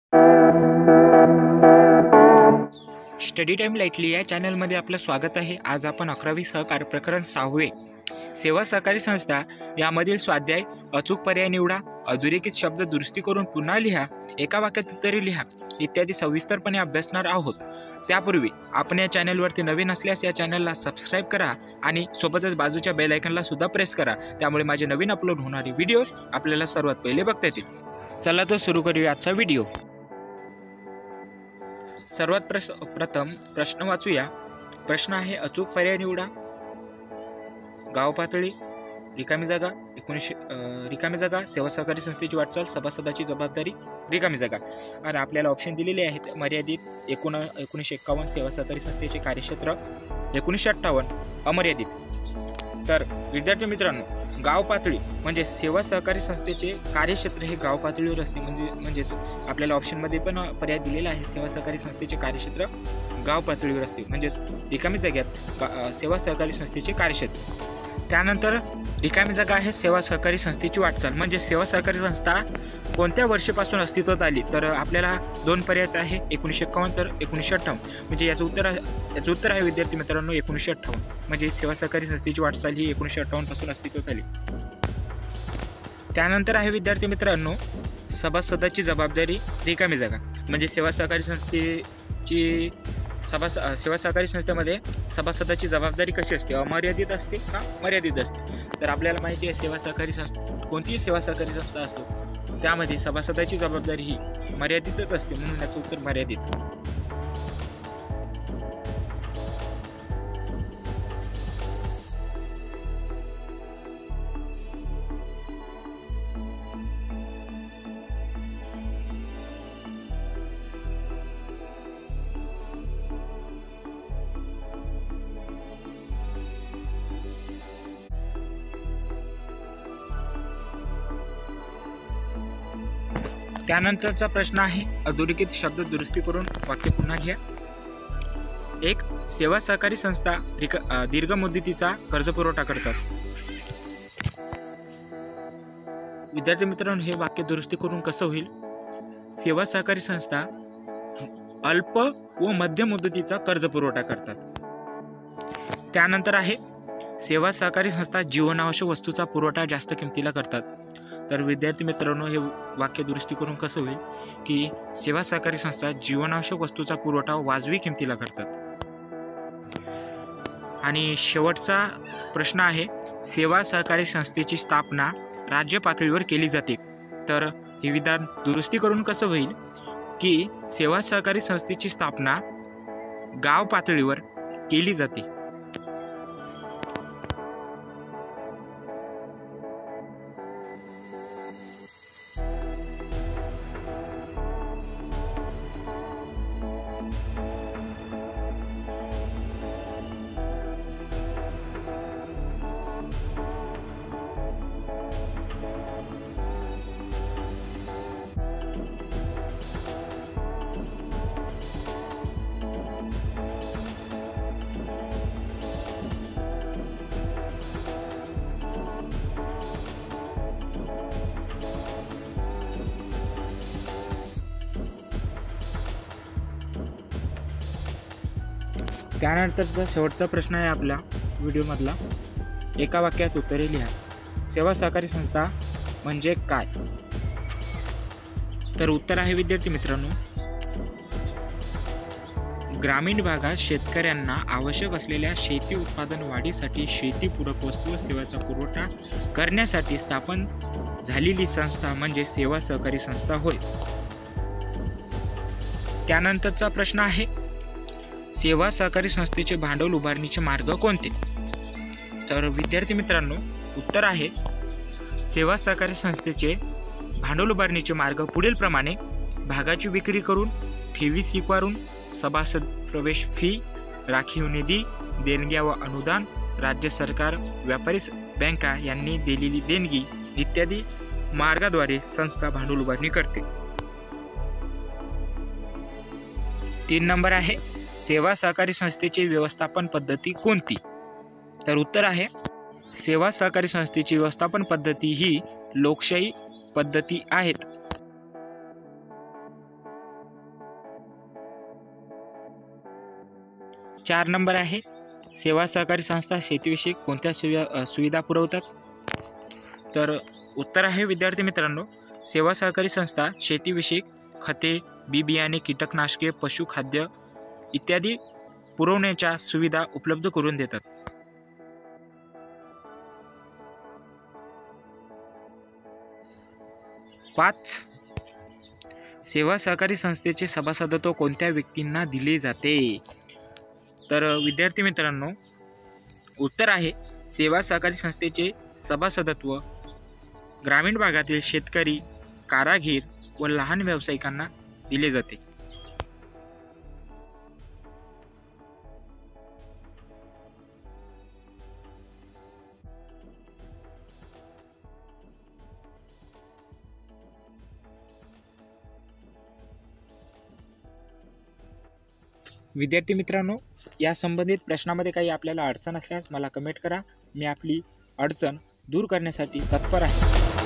Study time lightly या चॅनलमध्ये आपलं स्वागत आहे। आज आपण 11वी सहकार प्रकरण 6 सेवा सहकारी संस्था यामधील स्वाध्याय अचूक पर्याय निवडा, अधोरेखित शब्द दुरुस्ती करून पुन्हा लिहा, एका वाक्यात उत्तरे लिहा इत्यादी सविस्तरपणे अभ्यासणार आहोत। त्यापूर्वी आपण या चॅनलवरती नवीन असल्यास या चॅनलला सबस्क्राईब करा आणि सोबतच बाजूच्या बेल आयकॉनला सुद्धा प्रेस करा, त्यामुळे माझे नवीन अपलोड होणारे व्हिडिओज आपल्याला सर्वात पहिले बघता येतील। चला तर सुरू करूया आजचा व्हिडिओ। सर्वात प्रथम प्रश्न वाचूया। प्रश्न आहे अचूक पर्याय निवडा। गाव पातळी, रिकामी जागा, रिकामी जागा, सेवा सहकारी संस्थेची वाटचाल, सभासदाची जबाबदारी, रिकामी जागा। आणि आपल्याला ऑप्शन दिलेले आहेत मर्यादित 1951, सेवा सहकारी संस्थेचे कार्यक्षेत्र 1958, अमर्यादित। तर विद्यार्थी मित्रांनो, गाव पातळी म्हणजे सेवा सहकारी संस्थेचे कार्यक्षेत्र हे गाव पातळीवर असते। म्हणजेच आपल्याला ऑप्शनमध्ये पण पर्याय दिलेला आहे, सेवा सहकारी संस्थेचे कार्यक्षेत्र गाव पातळीवर असते, म्हणजेच रिकामी जाग्यात सेवा सहकारी संस्थेचे कार्यक्षेत्र। त्यानंतर रिकामी जागा आहे सेवा सहकारी संस्थेची वाटचाल, म्हणजे सेवा सहकारी संस्था कोणत्या वर्षापासून अस्तित्वात आली। तर आपल्याला दोन पर्याय आहे, 1951 तर 1958। म्हणजे याचं उत्तर आहे विद्यार्थी मित्रांनो 1958। म्हणजे सेवा सहकारी संस्थेची वाटचाल ही 1958 पासून अस्तित्वात आली। त्यानंतर आहे विद्यार्थी मित्रांनो सभासदाची जबाबदारी, रिकामी जागा। म्हणजे सेवा सहकारी संस्थेची सेवा सहकारी संस्थेमध्ये सभासदाची जबाबदारी कशी असते, अमर्यादित असते का मर्यादित असते। तर आपल्याला माहिती आहे सेवा सहकारी संस्था कोणतीही सेवा सहकारी संस्था असतो त्यामध्ये सभासदाची जबाबदारी ही मर्यादितच असते, म्हणून याचं उत्तर मर्यादित। त्यानंतरचा प्रश्न आहे अधोरेखित शब्द दुरुस्ती करून वाक्य पुन्हा घ्या। एक, सेवा सहकारी संस्था दीर्घ मुदतीचा कर्ज पुरवठा करतात। विद्यार्थी मित्रांनो, हे वाक्य दुरुस्ती करून कसं होईल? सेवा सहकारी संस्था अल्प व मध्यम मुदतीचा कर्ज पुरवठा करतात। त्यानंतर आहे सेवा सहकारी संस्था जीवनावश्यक वस्तूचा पुरवठा जास्त किमतीला करतात। तर विद्यार्थी मित्रांनो, हे वाक्य दुरुस्ती करून कसं होईल की सेवा सहकारी संस्था जीवनावश्यक वस्तूचा पुरवठा वाजवी किमतीला करतात। आणि शेवटचा प्रश्न आहे सेवा सहकारी संस्थेची स्थापना राज्य पातळीवर केली जाते। तर हे विधान दुरुस्ती करून कसं होईल की सेवा सहकारी संस्थेची स्थापना गाव पातळीवर केली जाते। त्यानंतरचा शेवटचा प्रश्न आहे आपला व्हिडिओमधला, एका वाक्यात उत्तरे लिहा। सेवा सहकारी संस्था म्हणजे काय? तर उत्तर आहे विद्यार्थी मित्रांनो, ग्रामीण भागात शेतकऱ्यांना आवश्यक असलेल्या शेती उत्पादन वाढीसाठी शेतीपूरक वस्तू व सेवांचा पुरवठा करण्यासाठी स्थापन झालेली संस्था म्हणजे सेवा सहकारी संस्था होय। त्यानंतरचा प्रश्न आहे सेवा सहकारी संस्थेचे भांडवल उभारणीचे मार्ग कोणते? तर विद्यार्थी मित्रांनो, उत्तर आहे सेवा सहकारी संस्थेचे भांडवल उभारणीचे मार्ग पुढील प्रमाणे: भागाची विक्री करून, ठेवी स्वीकारून, सभासद प्रवेश फी, राखीव निधी, देणग्या व अनुदान, राज्य सरकार, व्यापारी बँका यांनी दिलेली देणगी इत्यादी मार्गाद्वारे संस्था भांडवल उभारणी करते। 3 नंबर आहे सेवा सहकारी संस्थेची व्यवस्थापन पद्धती कोणती? तर उत्तर आहे सेवा सहकारी संस्थेची व्यवस्थापन पद्धती ही लोकशाही पद्धती आहेत। 4 नंबर आहे, सेवा सहकारी संस्था शेतीविषयक कोणत्या सुविधा पुरवतात? तर उत्तर आहे विद्यार्थी मित्रांनो, सेवा सहकारी संस्था शेतीविषयक खते, बी बियाणे, कीटकनाशके, पशुखाद्य इत्यादी पुरवण्याच्या सुविधा उपलब्ध करून देतात. पाच, सेवा सहकारी संस्थेचे सभासदत्व कोणत्या व्यक्तींना दिले जाते? तर विद्यार्थी मित्रांनो, उत्तर आहे, सेवा सहकारी संस्थेचे सभासदत्व ग्रामीण भागातील शेतकरी, कारागीर व लहान व्यावसायिकांना दिले जाते. विद्यार्थी मित्रांनो, या संबंधित प्रश्नामध्ये काही आपल्याला अडचण असल्यास मला कमेंट करा. मी आपली अडचण दूर करण्यासाठी तत्पर आहे.